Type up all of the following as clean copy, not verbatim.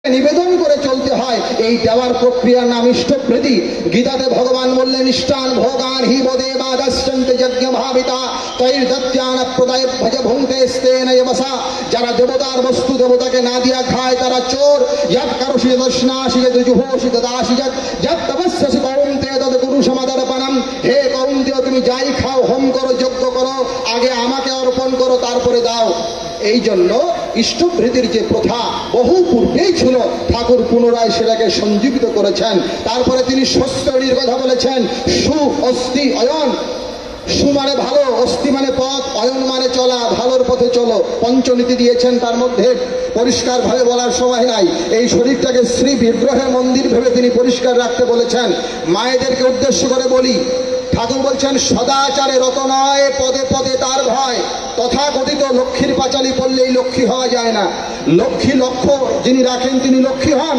নিবেদন করে চলতে হয়। এই দেওয়ার প্রক্রিয়ার নাম ইষ্টপ্রীতি। গীতাতে ভগবান বললেন, ইষ্টান ভোগান হি বদেবাদস্যন্তে যজ্ঞ ভাবিতা তৈর্দত্যান প্রদায় ভজ ভুঙ্ক্তে স্তেন বসা। যারা দেবতার বস্তু দেবতাকে না দিয়া খায় তারা চোর। যৎ করোষি দর্শনাসি যদ জুহোষি দদাসি যৎ তপস্যসি কৌন্তেয় তদ কুরু সমাদর্পণম। হে কৌন্তেয়, তুমি যাই খাও, হোম করো, যজ্ঞ করো, আগে আমাকে অর্পণ করো, তারপরে দাও। এই জন্য ইষ্টভৃতির যে প্রথা বহু পূর্বেই ছিল, ঠাকুর পুনরায় সেটাকে সঞ্জীবিত করেছেন। তারপরে তিনি স্বস্তির কথা বলেছেন। সু অস্তি অয়ন। সু মানে ভালো, অস্তি মানে পথ, অয়ন মানে চলা, ভালোর পথে চলো। পঞ্চনীতি দিয়েছেন, তার মধ্যে পরিষ্কারভাবে বলার সময় নাই। এই শরীরটাকে শ্রী বিগ্রহের মন্দির ভেবে তিনি পরিষ্কার রাখতে বলেছেন। মায়েদেরকে উদ্দেশ্য করে বলি, ঠাকুর বলছেন, সদাচারে রত নয়, পদে পদে তার ভয়। তথাকথিত লক্ষ্মীর পাঁচালি পড়লেই লক্ষ্মী হওয়া যায় না। লক্ষ্মী লক্ষ্য যিনি রাখেন তিনি লক্ষ্মী হন।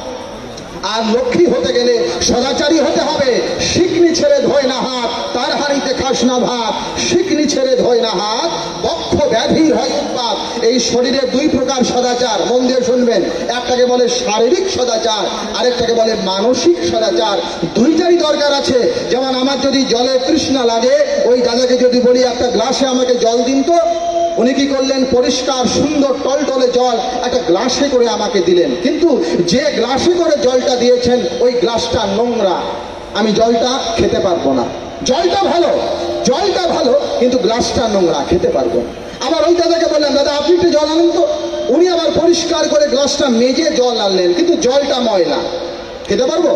আর লক্ষ্মী হতে গেলে সদাচারী হতে হবে। শিকনি ছেড়ে ধোয় না হাত, তার হাড়িতে খাস না ভাত। শিকনি ছেড়ে ধোয় না হাত, বক্ষ ব্যাধির হয় উৎপাত। এই শরীরে দুই প্রকার সদাচার, মন দিয়ে শুনবেন। একটাকে বলে শারীরিক সদাচার, আরেকটাকে বলে মানসিক সদাচার। দুইটারই দরকার আছে। যেমন আমার যদি জলে তৃষ্ণা লাগে, ওই দাদাকে যদি বলি একটা গ্লাসে আমাকে জল দিন তো, উনি কি করলেন, পরিষ্কার সুন্দর টলটলে জল একটা গ্লাসে করে আমাকে দিলেন। কিন্তু যে গ্লাসে করে জলটা দিয়েছেন ওই গ্লাসটা নোংরা, আমি জলটা খেতে পারবো না। জলটা ভালো, জলটা ভালো, কিন্তু গ্লাসটা নোংরা, খেতে পারবো না। আবার ওই দাদাকে বললাম, দাদা আপনি একটু জল আনুন তো। উনি আবার পরিষ্কার করে গ্লাসটা মেজে জল আনলেন, কিন্তু জলটা ময়লা, খেতে পারবো?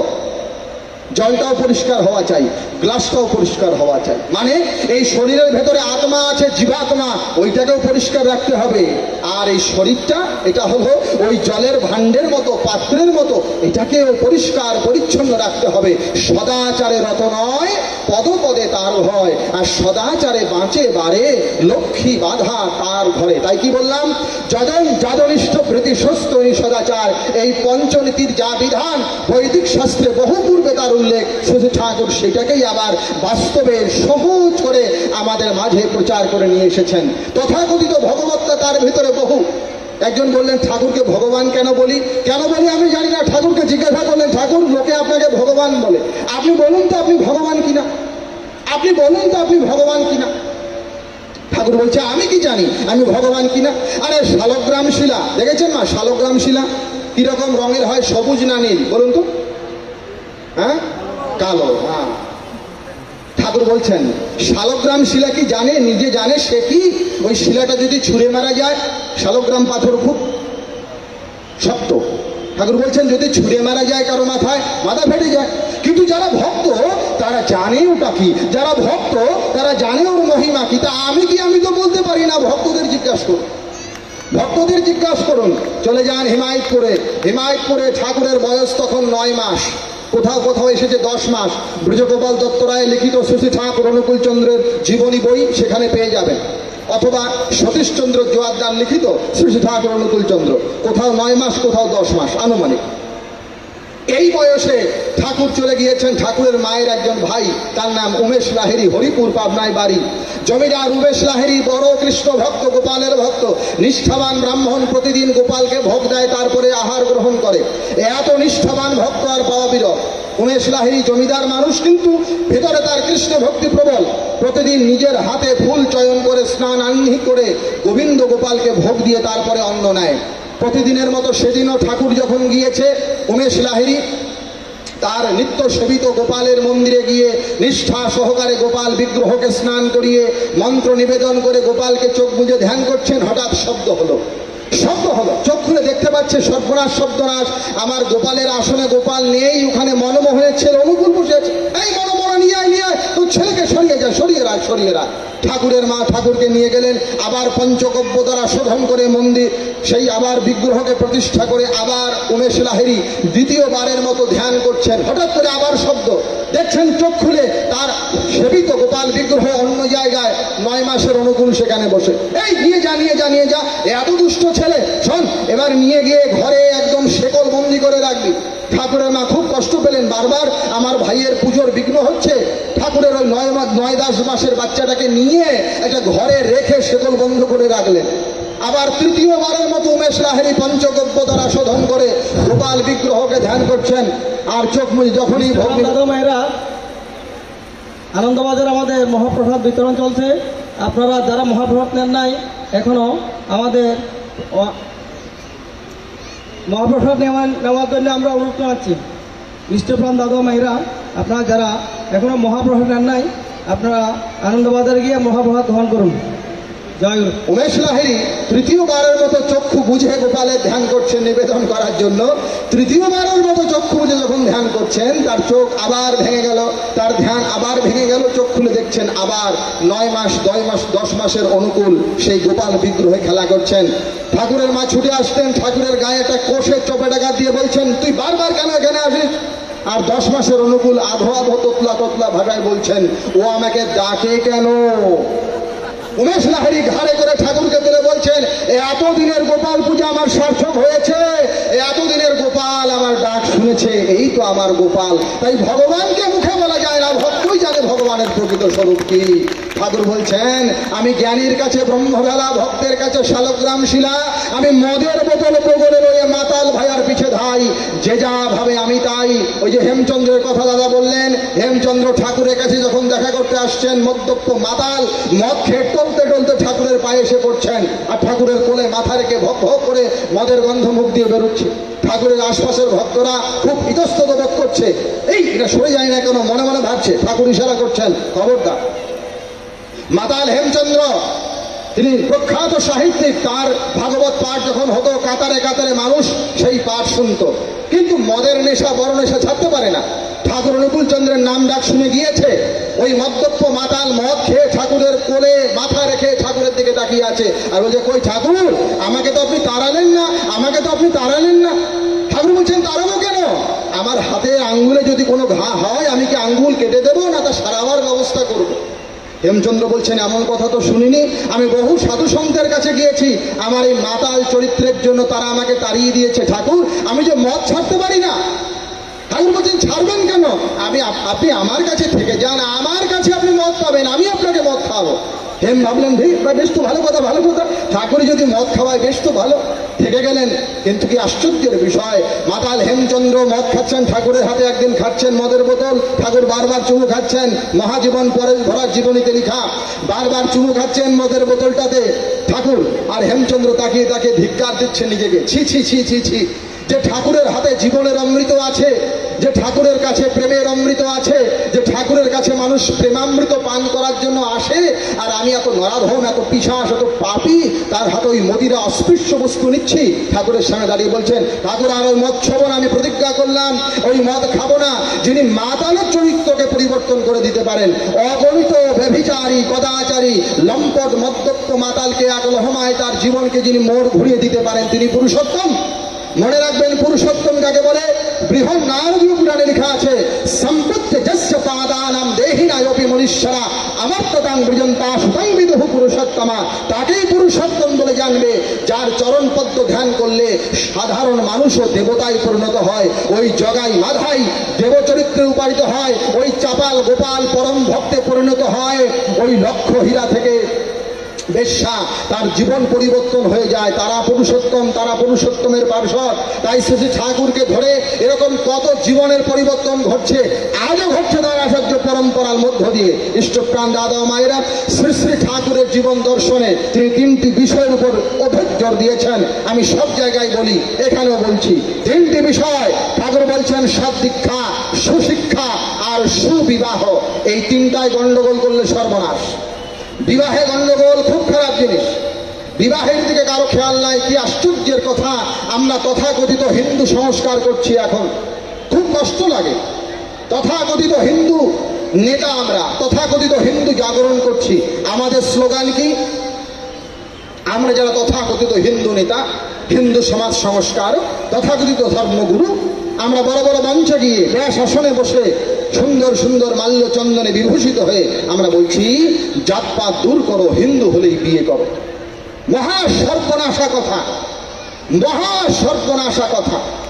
জলটাও পরিষ্কার হওয়া চাই, গ্লাসটাও পরিষ্কার হওয়া চাই। মানে এই শরীরের ভেতরে আত্মা আছে, জীবাত্মা, ওইটাকেও পরিষ্কার রাখতে হবে। আর এই শরীরটা, এটা হলো ওই জলের ভাণ্ডের মতো, পাত্রের মতো, এটাকেও পরিষ্কার পরিচ্ছন্ন রাখতে হবে। সদাচারে রত নয়, পদপদে তার ভয়। আর সদাচারে বাঁচে বারে, লক্ষ্মী বাধা তার ঘরে। তাই কি বললাম, যদনিষ্ঠ প্রীতি সস্তনী সদাচার। এই পঞ্চনীতির যা বিধান বৈদিক শাস্ত্রে বহু পূর্বে তার উল্লেখ, শ্রী ঠাকুর সেটাকেই আবার বাস্তবে সহজ করে আমাদের মাঝে প্রচার করে নিয়ে এসেছেন। তথাকথিত ভগবত্তা তার ভিতরে বহু। একজন বললেন, ঠাকুরকে ভগবান কেন বলি? কেন বলি আমি জানি না। ঠাকুরকে জিজ্ঞাসা করলেন, ঠাকুর লোকে আপনাকে ভগবান বলে, আপনি বলুন তো আপনি ভগবান কিনা, আপনি বলুন তো আপনি ভগবান কিনা। ঠাকুর বলছে, আমি কি জানি আমি ভগবান কিনা। আরে শালগ্রাম শিলা দেখেছেন মা? শালগ্রাম শিলা কিরকম রঙের হয়, সবুজ না নীল বলুন তো? হ্যাঁ, কালো। হ্যাঁ, ঠাকুর বলছেন শালগ্রাম শিলা কি জানে, নিজে জানে সে কি? ওই শিলাটা যদি ছুঁড়ে মারা যায়, শালগ্রাম পাথর খুব শক্ত। ঠাকুর বলছেন যদি ছুঁড়ে মারা যায় কারো মাথায়, মাথা ফেটে যায়। কিন্তু যারা ভক্ত তারা জানে ওটা কি, যারা ভক্ত তারা জানে ওর মহিমা কি। তা আমি কি? আমি তো বলতে পারি না। ভক্তদের জিজ্ঞাসা করুন, ভক্তদের জিজ্ঞাসা করুন। চলে যান হিমায়তপুরে। হিমায়তপুরে ঠাকুরের বয়স তখন 9 মাস, কোথাও কোথাও এসেছে 10 মাস। ব্রজগোপাল দত্ত রায় লিখিত শ্রী ঠাকুর অনুকূল চন্দ্রের জীবনী বই সেখানে পেয়ে যাবেন, অথবা সতীশচন্দ্র জোয়ারদার লিখিত শ্রী ঠাকুর অনুকূল চন্দ্র, কোথাও 9 মাস, কোথাও 10 মাস আনুমানিক। এই বয়সে ঠাকুর চলে গিয়েছেন। ঠাকুরের মায়ের একজন ভাই, তার নাম উমেশ লাহিড়ী, হরিপুর পাবনায় বাড়ি। জমিদার উমেশ লাহিড়ী বড় কৃষ্ণ ভক্ত, গোপালের ভক্ত, নিষ্ঠাবান ব্রাহ্মণ। প্রতিদিন গোপালকে ভোগ দেয়, তারপরে আহার গ্রহণ করে। এত নিষ্ঠাবান ভক্ত আর পাওয়া বিরল। উমেশ লাহিড়ী জমিদার মানুষ, কিন্তু ভেতরে তার কৃষ্ণ ভক্তি প্রবল। প্রতিদিন নিজের হাতে ফুল চয়ন করে স্নান আহ্নি করে গোবিন্দ গোপালকে ভোগ দিয়ে তারপরে অন্ন নেয়। প্রতিদিনের মতো সেদিনও ঠাকুর যখন গিয়েছে, উমেশ লাহিড়ী তার নিত্য সেবিত গোপালের মন্দিরে গিয়ে নিষ্ঠা সহকারে গোপাল বিগ্রহকে স্নান করিয়ে মন্ত্র নিবেদন করে গোপালকে চোখ বুজে ধ্যান করছেন। হঠাৎ শব্দ হলো, শব্দ হলো। চোখ খুলে দেখতে পাচ্ছে সর্বনাশ, শব্দনাশ। আমার গোপালের আসনে গোপাল নেই, ওখানে মনমোহনের ছেলে অনুকূল বসে আছে। এই মনমোহন, নিয়ে আয়, নিয়ে আয়, তোর ছেলেকে সরিয়ে যা, সরিয়ে রাখ, সরিয়ে রাখ। ঠাকুরের মা ঠাকুরকে নিয়ে গেলেন, আবার পঞ্চগব্য দ্বারা শোধন করে মন্দির, সেই আবার বিগ্রহকে প্রতিষ্ঠা করে আবার উমেশ লাহিড়ী দ্বিতীয়বারের মতো ধ্যান করছেন। হঠাৎ করে আবার শব্দ, দেখছেন চোখ খুলে তার সেবিত গোপাল বিগ্রহ অন্য জায়গায়, 9 মাসের অনুকূল সেখানে বসে। এই নিয়ে যা, নিয়ে যা, নিয়ে যা, এত দুষ্ট ছেলে, শোন, এবার নিয়ে গিয়ে ঘরে একদম শেকল বন্দি করে রাখবি। ঠাকুরের মা খুব কষ্ট পেলেন, বারবার আমার ভাইয়ের পুজোর বিঘ্ন হচ্ছে। ঠাকুরের ওই 9-10 মাসের বাচ্চাটাকে নিয়ে একটা ঘরে রেখে শেকল বন্ধ করে রাখলেন। আবার তৃতীয়বারের মতো উমেশ লাহিড়ী পঞ্চগব্য দ্বারা শোধন করে গোপাল বিগ্রহকে ধ্যান করছেন। আর চোখ মুজে যখনই দাদা মায়েরা, আনন্দবাজার আমাদের মহাপ্রসাদ বিতরণ চলছে। আপনারা যারা মহাপ্রসাদ নেন নাই এখনো আমাদের মহাপ্রসাদ নেওয়ার জন্য আমরা অনুরোধ জানাচ্ছি। মিষ্টপ্রাণ দাদা মায়েরা, আপনারা যারা এখনো মহাপ্রসাদ নেন নাই আপনারা আনন্দবাজারে গিয়ে মহাপ্রসাদ গ্রহণ করুন। জয় গুরু। উমেশ লাহিড়ী তৃতীয়বারের মতো চক্ষু বুঝে গোপালের ধ্যান করছেন নিবেদন করার জন্য। তৃতীয়বারের মতো চক্ষু বুঝে যখন ধ্যান করছেন তার চোখ আবার ভেঙে গেল, তার ধ্যান আবার ভেঙে গেল। চোখ খুলে দেখছেন আবার 9 মাস 10 মাসের অনুকূল সেই গোপাল বিগ্রহে খেলা করছেন। ঠাকুরের মা ছুটে আসতেন, ঠাকুরের গায়ে একটা কোষের চপেটাঘাত দিয়ে বলছেন, তুই বারবার কেন এখানে আসিস? আর 10 মাসের অনুকূল আধো আধো তোতলা তোতলা ভাষায় বলছেন, ও আমাকে ডাকে কেন? উমেশ লাহিড়ী ঘাড়ে করে ঠাকুরকে তুলে বলছেন, এতদিনের গোপাল পূজা আমার সার্থক হয়েছে, এতদিনের গোপাল আমার ডাক শুনেছে, এই তো আমার গোপাল। তাই ভগবানকে মুখে বলা যায় না, ভক্তই জানে ভগবানের প্রকৃত স্বরূপ কি। ঠাকুর বলছেন, আমি জ্ঞানীর কাছে ব্রহ্মবেলা, ভক্তের কাছে শালগ্রাম শিলা, আমি মদের বোতল প্রগলে রয়ে মাতাল ভাইয়ার পিছে ধাই, যে যা ভাবে আমি তাই। ওই যে হেমচন্দ্রের কথা দাদা বললেন, হেমচন্দ্র ঠাকুরের কাছে যখন দেখা করতে আসছেন, মদ্যপ মাতাল মদ খেয়ে টলতে টলতে ঠাকুরের পায়ে এসে পড়ছেন, আর ঠাকুরের কোলে মাথা রেখে ভক ভক করে মদের গন্ধ মুখ দিয়ে বেরোচ্ছে। ঠাকুরের আশপাশের ভক্তরা খুব ইতস্তত বোধ করছে, এই এটা সরে যায় না কেন, মনে মনে ভাবছে। ঠাকুর ইশারা করছেন, খবরদার। মাতাল হেমচন্দ্র তিনি প্রখ্যাত সাহিত্যিক, তার ভাগবত পাঠ যখন হতো কাতারে কাতারে মানুষ সেই পাঠ শুনত, কিন্তু মদের নেশা বড় নেশা ছাড়তে পারে না। ঠাকুর অনুকূল চন্দ্রের নাম ডাক শুনে গিয়েছে, ওই মদ্যপ্য মাতাল মদ খেয়ে ঠাকুরের কোলে মাথা রেখে ঠাকুরের দিকে তাকিয়ে আছে, আর বলছে, কই ঠাকুর, আমাকে তো আপনি তাড়ালেন না, আমাকে তো আপনি তাড়ালেন না। ঠাকুর বলছেন, তাড়াবো কেন? আমার হাতে আঙ্গুলে যদি কোনো ঘা হয় আমি কি আঙ্গুল কেটে দেবো, না তা সারাবার ব্যবস্থা করবো? হেমচন্দ্র বলছেন, এমন কথা তো শুনিনি, আমি বহু সাধু সন্তের কাছে গিয়েছি, আমার এই মাতাল চরিত্রের জন্য তারা আমাকে তাড়িয়ে দিয়েছে। ঠাকুর, আমি যে মদ ছাড়তে পারি না। ঠাকুর বলছেন, ছাড়বেন কেন? আপনি আমার কাছে থেকে যান, আমার কাছে আপনি মদ পাবেন, আমি আপনাকে মদ খাওয়াবো। হেম ভাবলেন, বেশ তো ভালো কথা, ভালো কথা, ঠাকুরই যদি মদ খাওয়ায় বেশ তো ভালো, থেকে গেলেন। কিন্তু কি আশ্চর্যের বিষয়, মাতাল হেমচন্দ্র মদ খাচ্ছেন, ঠাকুরের হাতে একদিন খাচ্ছেন মদের বোতল, ঠাকুর বারবার চুমু খাচ্ছেন, মহাজীবন পরেশ ভরার জীবনীতে লেখা, বারবার চুমু খাচ্ছেন মদের বোতলটাতে ঠাকুর, আর হেমচন্দ্র তাকিয়ে তাকিয়ে ধিক্কার দিচ্ছেন নিজেকে, ছি ছি ছি ছি ছি, যে ঠাকুরের হাতে জীবনের অমৃত আছে, যে ঠাকুরের কাছে প্রেমের অমৃত আছে, যে ঠাকুরের কাছে মানুষ প্রেমামৃত পান করার জন্য আসে, আর আমি এত নরাধম, এত পিশাচ, এত পাপী, তার হাতে ওই মদিরা অস্পৃশ্য বস্তু নিচ্ছি। ঠাকুরের সামনে দাঁড়িয়ে বলছেন, ঠাকুর, আর ওই মদ ছবো না, আমি প্রতিজ্ঞা করলাম ওই মদ খাবো না। যিনি মাতালের চরিত্রকে পরিবর্তন করে দিতে পারেন, অগণিত ব্যভিচারী কদাচারী লম্পট মদ্যপ্য মাতালকে এক লহমায় তার জীবনকে যিনি মোড় ঘুরিয়ে দিতে পারেন, তিনি পুরুষোত্তম। মনে রাখবেন, পুরুষোত্তম কাকে বলে? বৃহৎ নারদীয় পুরাণে লেখা আছে, সম্পত্তি যস্য পাদানাম দেহিনায়পি মনুষ্যরা অমর্ততাং বৃজন্তা সুতং বিদুঃ পুরুষোত্তমা। তাকেই পুরুষোত্তম বলে জানবে, যার চরণ পদ্ম ধ্যান করলে সাধারণ মানুষও দেবতায় পরিণত হয়, ওই জগাই মাধাই দেবচরিত্রে উপায়িত হয়, ওই চাপাল গোপাল পরম ভক্তে পরিণত হয়, ওই লক্ষ্য হীরা থেকে বেশ্যা তার জীবন পরিবর্তন হয়ে যায়। তারা পুরুষোত্তম, তারা পুরুষোত্তমের পার্শ্বদ। তাই শ্রী ঠাকুরকে ধরে এরকম কত জীবনের পরিবর্তন ঘটছে, আজও ঘটছে তার আচার্য পরম্পরার মধ্য দিয়ে। ইষ্টপ্রাণ দাদা মায়েরা, শ্রী শ্রী ঠাকুরের জীবন দর্শনে তিনি 3টি বিষয়ের উপর অধিক জোর দিয়েছেন। আমি সব জায়গায় বলি, এখানেও বলছি, 3টি বিষয় ঠাকুর বলছেন, সদ্দীক্ষা, সুশিক্ষা আর সুবিবাহ। এই 3টায় গন্ডগোল করলে সর্বনাশ। বিবাহে গন্ডগোল খুব খারাপ জিনিস, বিবাহের দিকে কারো খেয়াল নাই। কি আশ্চর্যের কথা, আমরা তথাকথিত হিন্দু সংস্কার করছি এখন, খুব কষ্ট লাগে। তথাকথিত হিন্দু নেতা আমরা, তথাকথিত হিন্দু জাগরণ করছি। আমাদের স্লোগান কি? আমরা যারা তথাকথিত হিন্দু নেতা, হিন্দু সমাজ সংস্কার, তথাকথিত ধর্মগুরু, আমরা বড় বড় মঞ্চে গিয়ে ব্যাস আসনে বসে সুন্দর সুন্দর মাল্য চন্দনে বিভূষিত হয়ে আমরা বলছি, জাতপাত দূর করো, হিন্দু হলেই বিয়ে করো। মহা সর্বনাশা কথা, মহা সর্বনাশা কথা।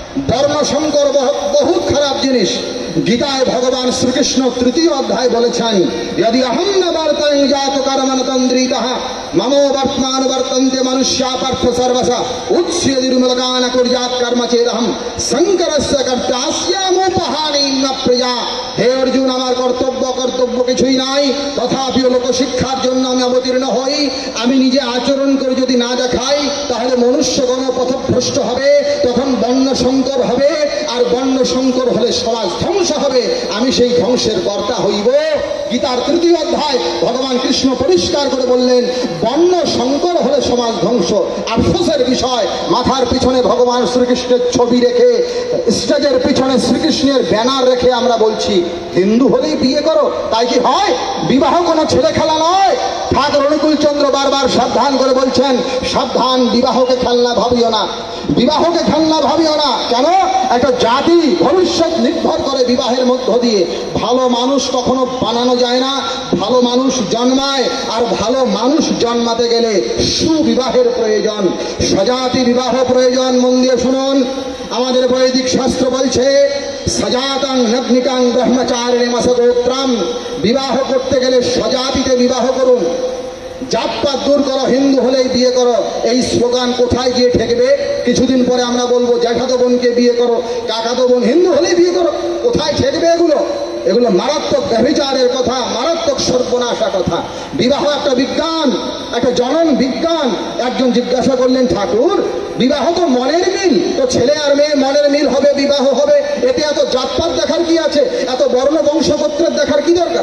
বর্ণ সংকর বহুত খারাপ জিনিস। গীতায় ভগবান শ্রীকৃষ্ণ 3য় অধ্যায় বলেছেন, যদি অহম ন বর্তং জাত কর্মণ তন্দ্রিতঃ মমো বর্তমান বর্তন্তে মনুষ্যা পার্থ সর্বসা উৎস্য নির্মলগান কুর্যাৎ কর্ম চেদহম শঙ্করস্য কর্তাস্যামুপহানি ন প্রিয়া। হে অর্জুন, আমার কর্তব্য কিছুই নাই, তথাপিও লোক শিক্ষার জন্য আমি অবতীর্ণ হই। আমি নিজে আচরণ করে যদি না দেখাই তাহলে মনুষ্যগণ পথভ্রষ্ট হবে, তখন বর্ণ সংকর হবে, আর বর্ণ সংকর হলে সমাজ ধ্বংস হবে। আমি সেই ধ্বংসের কর্তা হইব। গীতার 3য় অধ্যায় ভগবান কৃষ্ণ পরিষ্কার করে বললেন, বর্ণ সংকর হলে সমাজ ধ্বংস। আফসোসের বিষয়, মাথার পিছনে ভগবান শ্রীকৃষ্ণের ছবি রেখে, স্টেজের পিছনে শ্রীকৃষ্ণের ব্যানার রেখে আমরা বলছি হিন্দু হলেই বিয়ে করো। তাই কি হয়? বিবাহ কোনো ছেলে খেলা নয়। ঠাকুর অনুকূল চন্দ্র বারবার সাবধান করে বলছেন, সাবধান, বিবাহকে খেলনা ভাবিও না, বিবাহকে খেলনা ভাবিও না। কেন? একটা জাতি ভবিষ্যৎ নির্ভর করে বিবাহের মধ্য দিয়ে। ভালো মানুষ কখনো বানানো যায় না, ভালো মানুষ জন্মায়। আর ভালো মানুষ জন্মাতে গেলে সুবিবাহের প্রয়োজন, স্বজাতি বিবাহ প্রয়োজন। মন দিয়ে শুনুন, আমাদের বৈদিক শাস্ত্র বলছে, সজাতং নগ্নিকাং ব্রহ্মচারিণী মাসগোত্রাম। বিবাহ করতে গেলে স্বজাতিতে বিবাহ করুন, জাতপাত দূর করো, হিন্দু হলেই বিয়ে করো। এই স্লোগান কোথায় গিয়ে ঠেকবে? কিছুদিন পরে আমরা বলবো জ্যাঠাতো বোনকে বিয়ে করো, কাকাতো বোন, হিন্দু হলেই বিয়ে করো। কোথায় ঠেকবে এগুলো? এগুলো মারাত্মক ব্যভিচারের কথা, মারাত্মক সর্বনাশা কথা। বিবাহ একটা বিজ্ঞান, একটা জনন বিজ্ঞান। একজন জিজ্ঞাসা করলেন, ঠাকুর, বিবাহ তো মনের মিল, তো ছেলে আর মেয়ে মনের মিল হবে, বিবাহ হবে, এতে এত জাতপাত দেখার কি আছে? এত বর্ণ বংশগোত্রের দেখার কি দরকার?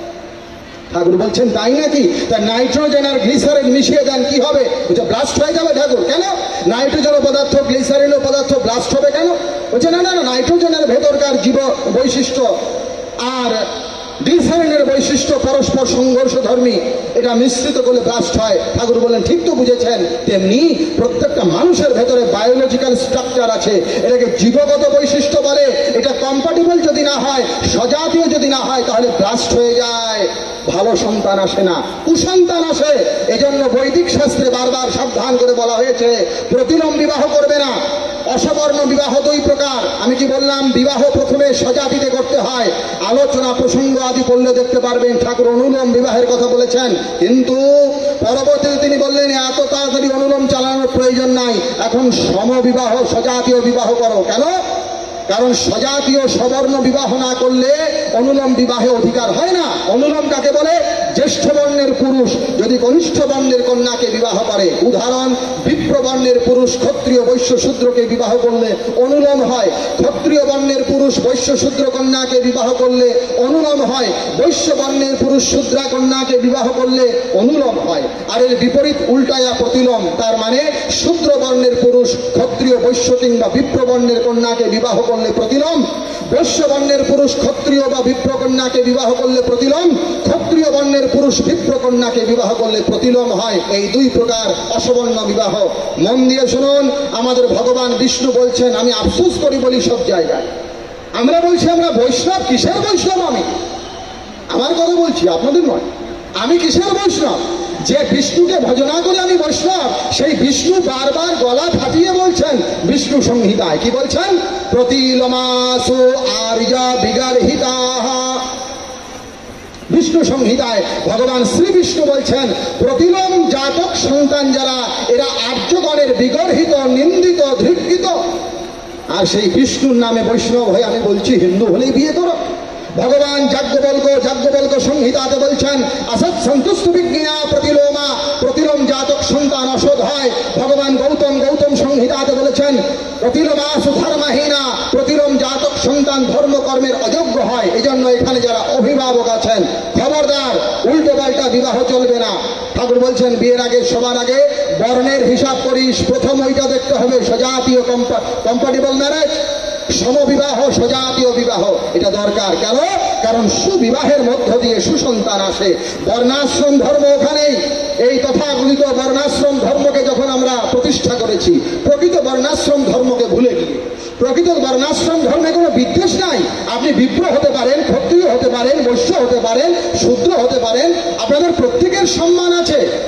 ঠাকুর বলছেন, তাই নাকি? তা নাইট্রোজেন আর গ্লিসারিন মিশিয়ে দেন, কি হবে? ব্লাস্ট হয়ে যাবে। ঠাকুর, কেন? নাইট্রোজেন পদার্থ, গ্লিসারিন পদার্থ ব্লাস্ট হবে কেন? বলছে, না না না, নাইট্রোজেনের ভেতরকার জীব বৈশিষ্ট্য আর গ্লিসারিনের বৈশিষ্ট্য পরস্পর সংঘর্ষ ধর্মী, এটা মিশ্রিত করলে ব্লাস্ট হয়। ঠাকুর বললেন, ঠিক তো বুঝেছেন। তেমনি প্রত্যেকটা মানুষের ভেতরে বায়োলজিক্যাল স্ট্রাকচার আছে, এটাকে জীবগত বৈশিষ্ট্য বলে। এটা কম্প্যাটিবল যদি না হয়, স্বজাতীয় যদি না হয়, তাহলে ব্লাস্ট হয়ে যায়, ভালো সন্তান আসে না, কুসন্তান আসে। এজন্য বৈদিক শাস্ত্রে বারবার সাবধান করে বলা হয়েছে, প্রতিলোম বিবাহ করবে না। অসবর্ণ বিবাহ 2 প্রকার। আমি কি বললাম? বিবাহ প্রথমে স্বজাতিতে করতে হয়। আলোচনা প্রসঙ্গ আদি পড়লে দেখতে পারবেন ঠাকুর অনুলোম বিবাহের কথা বলেছেন, কিন্তু পরবর্তীতে তিনি বললেন, এত তাড়াতাড়ি অনুলোম চালানোর প্রয়োজন নাই, এখন সমবিবাহ, স্বজাতীয় বিবাহ করো। কেন? কারণ স্বজাতীয় সবর্ণ বিবাহ না করলে অনুলোম বিবাহে অধিকার হয় না। অনুলোম কাকে বলে? জ্যেষ্ঠ বর্ণের পুরুষ যদি কনিষ্ঠ বর্ণের কন্যাকে বিবাহ করে, উদাহরণ, বিপ্র বর্ণের পুরুষ ক্ষত্রিয় বৈশ্য শূদ্রকে বিবাহ করলে অনুলোম হয়। ক্ষত্রিয় বর্ণের পুরুষ বৈশ্য শূদ্র কন্যাকে বিবাহ করলে অনুলোম হয়। বৈশ্য বর্ণের পুরুষ শূদ্রা কন্যাকে বিবাহ করলে অনুলোম হয়। আর এর বিপরীত উল্টায়া প্রতিলোম। তার মানে শূদ্র বর্ণের পুরুষ ক্ষত্রিয় বৈশ্য কিংবা বিপ্র বর্ণের কন্যাকে বিবাহ করলে প্রতিলোম, বৈশ্য বর্ণের পুরুষ ক্ষত্রিয় বা বিপ্র কন্যাকে বিবাহ করলে প্রতিলোম, ক্ষত্রিয় বর্ণের পুরুষ বিপ্র কন্যাকে বিবাহ করলে প্রতিলোম হয়। এই 2 প্রকার অসবর্ণ বিবাহ। মন দিয়ে শুনুন, আমাদের ভগবান বিষ্ণু বলছেন, আমি আফসোস করি বলি সব জায়গায় আমরা বলছি আমরা বৈষ্ণব। কিসের বৈষ্ণব? আমি আমার কথা বলছি, আপনাদের নয়। আমি কিসের বৈষ্ণব? যে বিষ্ণুকে ভজনা করে আমি বৈষ্ণব, সেই বিষ্ণু বারবার গলা ফাটিয়ে বলছেন বিষ্ণু সংহিতায়। কি বলছেন? প্রতিলোমাসু আর্যা বিগর্হিতাঃ। বিষ্ণু সংহিতায় ভগবান শ্রী বিষ্ণু বলছেন, প্রতিলোম জাতক সন্তান যারা, এরা আর্যগণের বিগর্হিত, নিন্দিত, ধিক্কৃত। আর সেই বিষ্ণুর নামে বৈষ্ণব হয়ে আমি বলছি হিন্দু হলেই বিয়ে করো। ভগবান যাজ্ঞবল্ক্য সংহিতাতে বলছেন, অসৎ সন্তুষ্ট বিজ্ঞা প্রতিলোমা। প্রতিলোম জাতক সন্তান অসৎ হয়। ভগবান গৌতম সংহিতাতে বলেছেন, প্রতিলোমাসু ধর্মহীনা। প্রতিলোম জাতক সন্তান ধর্মকর্মের অযোগ্য হয়। এই জন্য এখানে যারা অভিভাবক আছেন, খবরদার, উল্টো পাল্টা বিবাহ চলবে না। ঠাকুর বলছেন, বিয়ের আগে সবার আগে বর্ণের হিসাব করিস। প্রথম ওইটা দেখতে হবে, স্বজাতীয় কম্প্যাটিবল ম্যারেজ, সমবিবাহ, স্বজাতীয় বিবাহ, এটা দরকার। কেন? কারণ সুবিবাহের মধ্য দিয়ে সুসন্তান আসে। বর্ণাশ্রম ধর্ম ওখানেই। এই তথাকথিত বর্ণাশ্রম ধর্মকে যখন আমরা প্রতিষ্ঠা করেছি, প্রকৃত বর্ণাশ্রম ধর্মকে ভুলে গিয়ে, প্রকৃত বর্ণাশ্রম ধর্মে কোনো বিদ্বেষ নাই। আপনি বিপ্র হতে পারেন, ক্ষত্রিয় হতে পারেন, বৈশ্য হতে পারেন, শূদ্র হতে পারেন, আপনাদের প্রত্যেকের সম্মান আছে।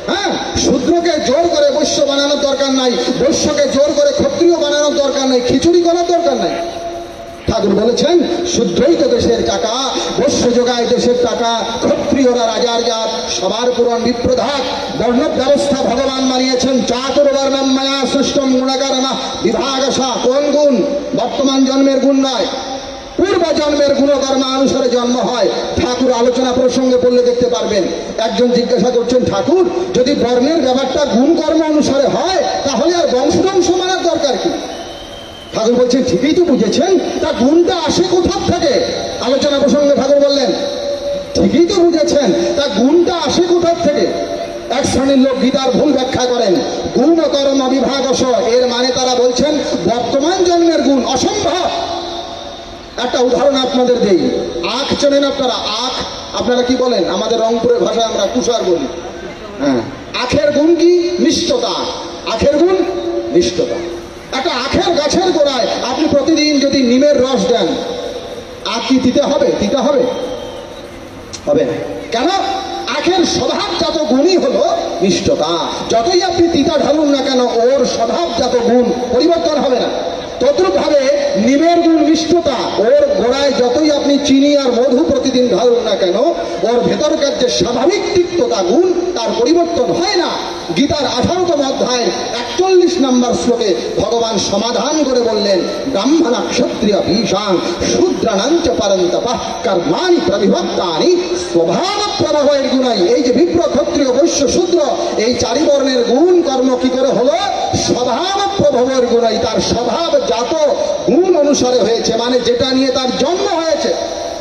হ্যাঁ, শূদ্রকে জোর করে বৈশ্য বানানোর দরকার নাই, বৈশ্যকে জোর করে ক্ষত্রিয় বানানোর দরকার নাই, খিচুড়ি করার দরকার নাই। ঠাকুর বলেছেন শুদ্ধই তো দেশের টাকা, বৈশ্য যোগায় দেশের টাকা, ক্ষত্রিয়রা রাজার জাত, সবার পূরণ বিপ্রধাত। বর্ণ ব্যবস্থা ভগবান মানিয়েছেন চাতুর্বর্ণম মায়া সৃষ্টম গুণাকারণা বিভাগসা। কোন গুণ? বর্তমান জন্মের গুণ নয়, পূর্ব জন্মের গুণকর্মানুসারে জন্ম হয়। ঠাকুর আলোচনা প্রসঙ্গে বললে দেখতে পারবেন। একজন জিজ্ঞাসা করছেন, ঠাকুর যদি বর্ণের ব্যাপারটা গুণ কর্ম অনুসারে হয় তাহলে আর বংশবংশ মানার দরকার কি? ঠাকুর বলছেন ঠিকই তো বুঝেছেন, তা গুণটা আসে কোথা থেকে? আলোচনা প্রসঙ্গে ঠাকুর বললেন ঠিকই তো বুঝেছেন, তা গুণটা আসে কোথা থেকে? এক শ্রেণীর লোক গীতার ভুল ব্যাখ্যা করেন, গুণ কর্ম বিভাগস, এর মানে তারা বলছেন বর্তমান জন্মের গুণ অসম্ভব। একটা উদাহরণ আপনাদের দেই। আখ চেনেন আপনারা? আখ আপনারা কি বলেন? আমাদের রংপুরের ভাষায় আমরা কুষার বলি। হ্যাঁ, আখের গুণ কি? মিষ্টতা। আখের গুণ মিষ্টতা। একটা আখের গাছের গোড়ায় আপনি প্রতিদিন যদি নিমের রস দেন, আখ কি দিতে হবে? দিতে হবে? হবে না। কেন? আখের স্বভাবজাত গুণই হলো মিষ্টতা। যতই আপনি তিতা ঢালুন না কেন, ওর স্বভাবজাত গুণ পরিবর্তন হবে না। তদ্রূপ ভাবে নিমের গুণ মিষ্টতা, ওর গোড়ায় যতই আপনি চিনি আর মধু প্রতিদিন ঢালুন না কেন, ওর ভেতরকার যে স্বাভাবিক তিক্ততা গুণ তার পরিবর্তন হয় না। গীতার 18তম অধ্যায়ের 41 নম্বর শ্লোকে ভগবান সমাধান করে বললেন, ব্রাহ্মণা ক্ষত্রিয় ভীষাং শূদ্রাণাঞ্চ পরন্তপঃ কর্মাণি প্রবিভক্তানি স্বভাব প্রভাবের গুণাই। এই যে বিপ্র, ক্ষত্রিয়, বৈশ্য, শূদ্র, এই চারি বর্ণের গুণ কর্ম কি করে হলো? স্বভাব প্রভাবের গুণাই। তার স্বভাব জাত গুণ অনুসারে হয়েছে, মানে যেটা নিয়ে তার জন্ম হয়েছে।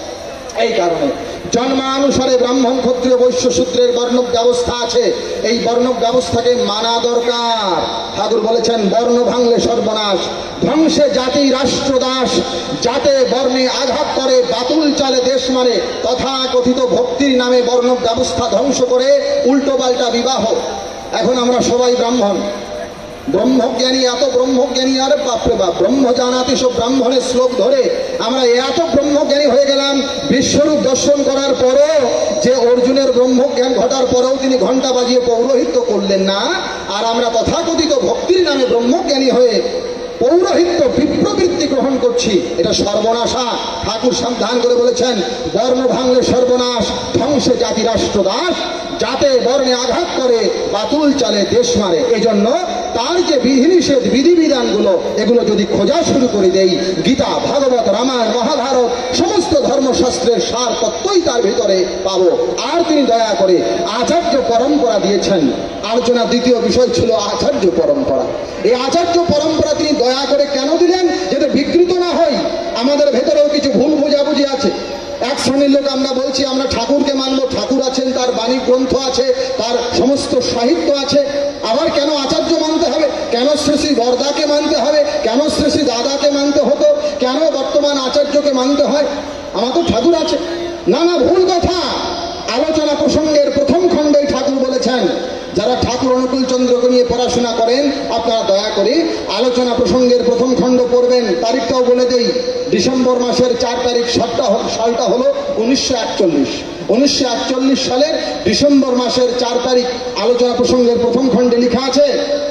এই কারণে জন্মানুসারে ব্রাহ্মণ, ক্ষত্রিয়, বৈশ্য, শূদ্রের বর্ণ ব্যবস্থা আছে। এই বর্ণ ব্যবস্থাকে মানা দরকার। ঠাকুর বলেছেন বর্ণ ভাঙলে সর্বনাশ, ধ্বংসে জাতি রাষ্ট্র দাস, যাতে বর্ণে আঘাত করে বাতুল চালে দেশ মারে। তথা কথিত ভক্তির নামে বর্ণ ব্যবস্থা ধ্বংস করে উল্টো পাল্টা বিবাহ। এখন আমরা সবাই ব্রাহ্মণ, ব্রহ্মজ্ঞানী, এত ব্রহ্মজ্ঞানী, আর বাপরে বাপ, ব্রহ্ম জানাতি সব ব্রাহ্মণের শ্লোক ধরে আমরা এত ব্রহ্মজ্ঞানী হয়ে গেলাম। বিশ্বরূপ দর্শন করার পরেও, যে অর্জুনের ব্রহ্মজ্ঞান ঘটার পরেও তিনি ঘণ্টা বাজিয়ে পৌরোহিত্য করলেন না, আর আমরা তথাকথিত ভক্তির নামে ব্রহ্মজ্ঞানী হয়ে পৌরোহিত্য বিপ্রবৃত্তি গ্রহণ করছি। এটা সর্বনাশা। ঠাকুর সাবধান করে বলেছেন বর্ণ ভাঙলে সর্বনাশ, ধ্বংসে জাতি রাষ্ট্র দাস, যাতে বর্ণে আঘাত করে বাতুল চালে দেশ মারে। এজন্য তার যে বিধিনিষেধ বিধিবিধানগুলো, এগুলো যদি খোঁজা শুরু করে দেই, গীতা, ভাগবত, রামায়ণ, মহাভারত সমস্ত ধর্মশাস্ত্রের সার তত্ত্বই তার ভিতরে পাবো। আর তিনি দয়া করে আচার্য পরম্পরা দিয়েছেন। আলোচনা দ্বিতীয় বিষয় ছিল আচার্য পরম্পরা। এই আচার্য পরম্পরা তিনি দয়া করে কেন দিলেন? যাতে বিকৃত না হই। আমাদের ভেতরেও কিছু ভুল বোঝাবুঝি আছে। এক শ্রেণীর লোক আমরা বলছি আমরা ঠাকুরকে মানবো, ঠাকুর আছেন, তার বাণী গ্রন্থ আছে, তার সমস্ত সাহিত্য আছে, আবার কেন আচার্য মানতে হবে? কেন শ্রী শ্রী বরদাকে মানতে হবে? কেন শ্রী শ্রী দাদাকে মানতে হতো? কেন বর্তমান আচার্যকে মানতে হয়? আমার তো ঠাকুর আছে। না না, ভুল কথা। আলোচনা প্রসঙ্গের প্রথম খণ্ডেই ঠাকুর বলেছেন, যারা ঠাকুর অনুকূল চন্দ্রকে নিয়ে পড়াশোনা করেন আপনারা দয়া করে আলোচনা প্রসঙ্গের প্রথম খণ্ড পড়বেন। তারিখটাও বলে দেই, ডিসেম্বর মাসের 4 তারিখ, সালটা হলো 1941। 1941 সালের ডিসেম্বর মাসের 4 তারিখ আলোচনা প্রসঙ্গের প্রথম খণ্ডে লেখা আছে,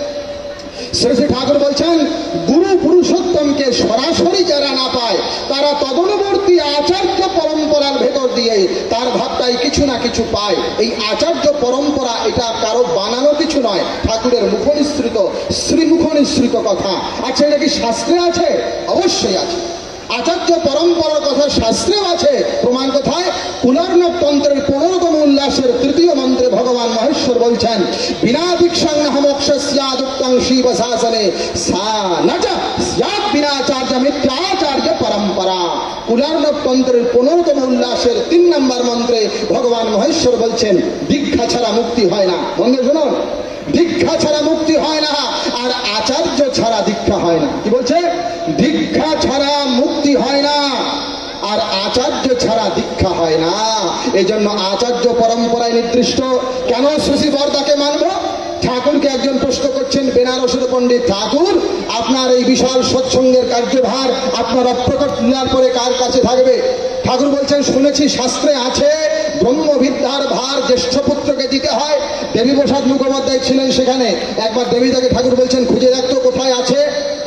শ্রী শ্রী ঠাকুর বলছেন গুরু পুরুষোত্তমকে সরাসরি যারা না পায়, তারা তদনুবর্তী আচার্য পরম্পরার ভেতর দিয়ে তার ভাবটাই কিছু না কিছু পায়। এই আচার্য পরম্পরা এটা কারো বানানো কিছু নয়, ঠাকুরের মুখনিসৃত, শ্রীমুখ নিঃসৃত কথা। আচ্ছা, এটা কি শাস্ত্রে আছে? অবশ্যই আছে। আচার্য পরম্পরার কথা শাস্ত্রেও আছে। প্রমাণ কোথায়? পুনর্নব তন্ত্রের 15তম উল্লাসের 3য় মন্ত্রে ভগবান মহেশ্বর বলছেন, বিনা ভিক্ষাং নহমোক্ষ স্যাদুক্তং শিব শাসনে সা নচ স্যাৎ বিনাচার্য মিথ্যাচার্য পরম্পরা। পুনর্নব তন্ত্রের 15তম উল্লাসের 3 নম্বর মন্ত্রে ভগবান মহেশ্বর বলছেন দীক্ষা ছাড়া মুক্তি হয় না। বন্ধু শুনুন, দীক্ষা ছাড়া মুক্তি হয় না, আর আচার্য ছাড়া দীক্ষা হয় না। কি বলছে? দীক্ষা ছাড়া মুক্তি হয় না, আর আচার্য ছাড়া দীক্ষা হয় না। এই জন্য আচার্য পরম্পরায় নির্দিষ্ট। কেন শ্রী বরদাকে মানব? ঠাকুরকে একজন প্রশ্ন করছেন, বেনারসের পণ্ডিত ঠাকুর, আপনার এই বিশাল সৎসঙ্গের কার্যভার আপনার অপ্রকট লীলার পরে কার কাছে থাকবে? ঠাকুর বলছেন শুনেছি শাস্ত্রে আছে ব্রহ্মবিদ্যার ভার জ্যেষ্ঠ পুত্রকে দিতে হয়। দেবীপ্রসাদ মুখোপাধ্যায় ছিলেন সেখানে। একবার দেবীদাকে ঠাকুর বলছেন, খুঁজে দেখতো কোথায় আছে।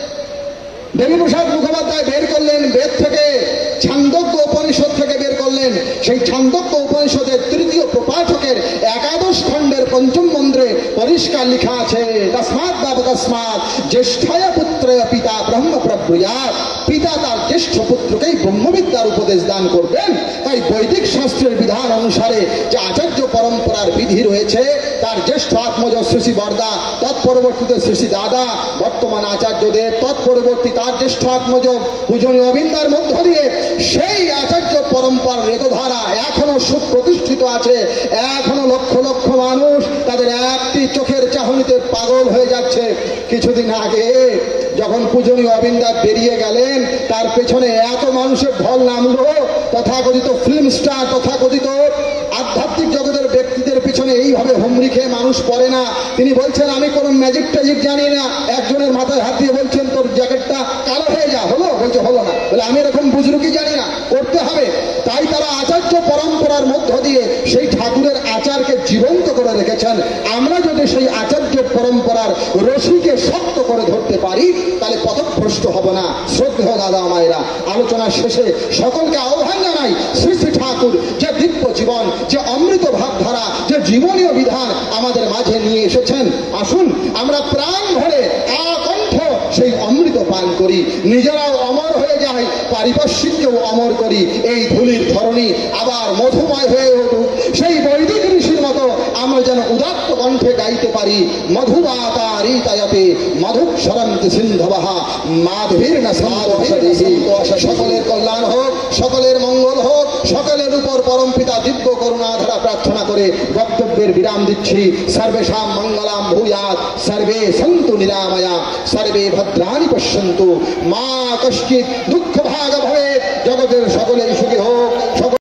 দেবীপ্রসাদ মুখোপাধ্যায় বের করলেন বেদ থেকে, ছান্দোক্য উপনিষদ থেকে বের করলেন। সেই ছান্দোক্য উপনিষদের তৃতীয় প্রপাঠকের একাদশ খণ্ডের পঞ্চম মন্ত্রে পরিষ্কার লেখা আছে, তস্মাৎ বাবা তস্মাৎ জ্যেষ্ঠায় পুত্রয় পিতা ব্রহ্ম প্রব্রূয়াৎ। পিতা তার জ্যেষ্ঠ পুত্রকেই ব্রহ্মবিদ্যার উপদেশ দান করবেন। তাই বৈদিক শাস্ত্রের বিধান অনুসারে যে আচার্য পরম্পরার বিধি রয়েছে, তার জ্যেষ্ঠ আত্মজ শ্রী বরদা, তৎপরবর্তীতে শ্রী দাদা, বর্তমান আচার্যদেব, তৎপরবর্তী তার জ্যেষ্ঠ আত্মজ পূজনীয় অবিন্দার মধ্য দিয়ে সেই আচার্য পরম্পরার রেতধারা এখনো সুপ্রতিষ্ঠিত আছে। এখনো লক্ষ লক্ষ মানুষ তাদের একটি চোখের চাহনিতে পাগল হয়ে যাচ্ছে। কিছুদিন আগে যখন পূজনীয় অবিন্দা বেরিয়ে গেলেন, তার পেছনে এত মানুষের ঢল নামলো। তথাকথিত ফিল্ম স্টার, তথাকথিত আধ্যাত্মিক জগতের ব্যক্তিদের পিছনে এইভাবে হুমড়ি খেয়ে মানুষ পড়ে না। তিনি বলছেন, আমি কোনো ম্যাজিক ট্যাজিক জানি না। একজনের মাথায় হাত দিয়ে বলছেন, তোর জ্যাকেটটা কালো হয়ে যা। হলো? বলছে হলো না। বলে আমি এরকম বুজরুকি জানি না, করতে হবে। তাই তারা আচার্য পরম্পরার মধ্য দিয়ে সেই ঠাকুরের আচারকে জীবন্ত করে রেখেছেন। আমরা যদি সেই আচার্য পরম্পরার রশিকে শক্ত করে ধরতে পারি, তাহলে পথভ্রষ্ট হব না। শ্রদ্ধেয় দাদা মায়েরা, আলোচনার শেষে সকলকে আহ্বান জানাই, শ্রী শ্রী ঠাকুর যে দিব্য জীবন, যে অমৃত ভাবধারা, যে জীবনীয় বিধান আমাদের মাঝে নিয়ে এসেছেন, আসুন আমরা প্রাণ ভরে আকণ্ঠ সেই অমৃত পান করি, নিজেরাও অমর হয়ে যাই, পারিপার্শ্বিককেও অমর করি। এই ধুলির ধরণী আবার মধুময় হয়ে উঠুক। সেই বৈদিক ঋষির মতো আমরা যেন উদাত্ত কণ্ঠে গাইতে পারি, মধুবাতারিতায়তে মধুক্ষরন্তি সিন্ধবঃ মাধবীর্ন সাধুষদেহি। সকলের কল্যাণ হোক, সকলের মঙ্গল হোক, সকলের উপর পরমপিতা দিব্য করুণাধারা প্রার্থনা করে বক্তব্যের বিরাম দিচ্ছি। সর্বেষাং মঙ্গলাম ভূয়াৎ, সর্বে সন্তু নিরাময়া, সর্বে ভদ্রাণি পশ্যন্তু, মা কশ্চিৎ দুঃখ ভাগ ভবেৎ। জগতের সকলেই সুখী হোক।